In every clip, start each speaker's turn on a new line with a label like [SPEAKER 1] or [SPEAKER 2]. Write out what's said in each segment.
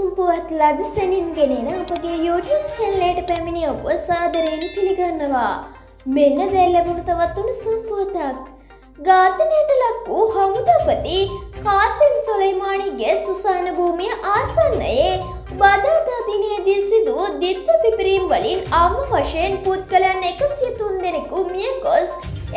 [SPEAKER 1] උණුසුම් පුවත් ලද සැනින් ගෙනෙන අපගේ YouTube channel එකට පැමිණි ඔබ සාදරයෙන් පිළිගන්නවා. මෙන්න දැන් ලැබුණු තවත් උණුසුම් පුවතක්. ඝාතනයට ලක් වූ හමුදාපති කාසිම් සොලයිමානිගේ සුසාන භූමිය ආසන්නයේ බදාදා දිනේදී සිදු දිත්ව පිපිරීම් වලින් අම්ම වශයෙන් පුද්ගලයන් 103 දෙනෙකු මිය ගොස්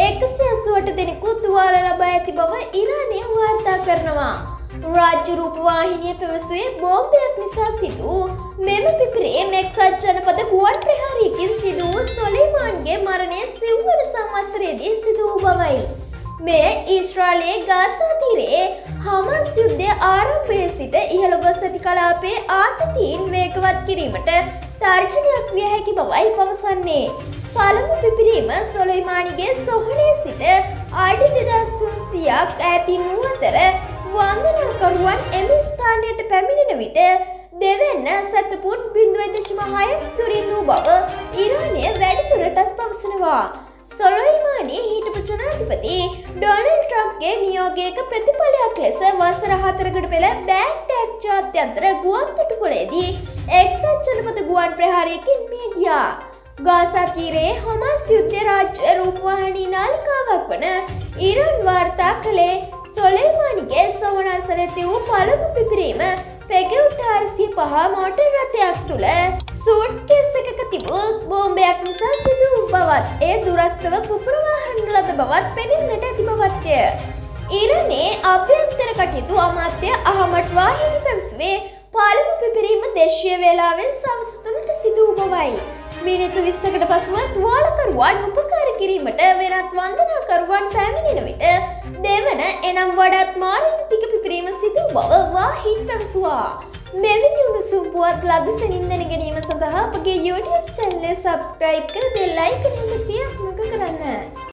[SPEAKER 1] 188 දෙනෙකු තුවාල ලබා ඇති බව ඉරානය වාර්තා කරනවා. රාජ්‍ය රූපවාහිනිය පැවසුවේ බෝම්බයක් නිසා සිදු මෙම පිපිරීම එක්සත් ජනපද ගුවන් ප්‍රහාරයකින් සිදු වූ සොලයිමාන්ගේ මරණය සිව්වන සංවත්සරයේදී සිදු වූ බවයි. මෙය ඊශ්‍රායලයේ ගාසා තීරයේ හමාස් යුද්ධය ආරම්භයේ සිට ඉහළ ගොස් ඇති කලාපයේ ආතතීන් වේගවත් කිරීමට තර්ජනයක් විය හැකි බවයි පවසන්නේ. පළමු පිපිරීම සොලයිමානිගේ සොහොනේ සිට අඩි 2300ක් ඈතින් වූ අතර වන්දනාකරුවන් එම ස්ථානයට පැමිණෙන විට දෙවැන්න සතපුන් 0.6 දුරින් වූ බව ඉරානය වැඩිදුරටත් පවසනවා. සොලයිමානි හිටපු ජනාධිපති ඩොනල්ඩ් ට්‍රම්ප්ගේ නියෝගයක ප්‍රතිඵලයක් ලෙස වසර 4කට පෙර බෑග්ඩෑඩ් ජාත්‍යන්තර ගුවන් තොටුපළේදී එක්සත් ජනපද ගුවන් ප්‍රහාරයකින් මිය ගියා. ගාසා තීරයේ හමාස් යුද්ධ රාජ්‍ය රූපවාහිනී නාලිකාවක් වන ඉරාන් වාර්තා කළේ සොලයිමානිගේ සොහොනසල තිබූ පළමු පිපිරීම පෙකෙව් 405 මෝටර් රථයක් තුළ සූට්කේස් එකක තිබූ බෝම්බයක් නිසා සිදු වූ බවත් එය දුරස්ථව පුපුරවා හඬ ලද බවත් පෙනෙන්නට ඇති බවත්ය. ඉරානයේ අභ්‍යන්තර කටයුතු අමාත්‍ය අහමඩ් වාහිනි පැවසුවේ පළමු පිපිරීම දේශීය වේලාවෙන් සවස 3ට සිදු වූ බවයි. මිනිත්තු 20කට පසුව තුවාලකරුවන් උපකාර කිරීමට වෙනත් වන්දනාකරුවන් පැමිණෙන විට දෙවන එනම් වඩාත් මාරාන්තික පිපිරීම සිදු බව වාහින් පැවසුවා. මෙවැනි උණුසුම් පුවත් ලබසනින් දැන ගැනීම සඳහා අපගේ YouTube channel එක subscribe කර බෙල් අයිකන් එක ක්ලික් කරන්න.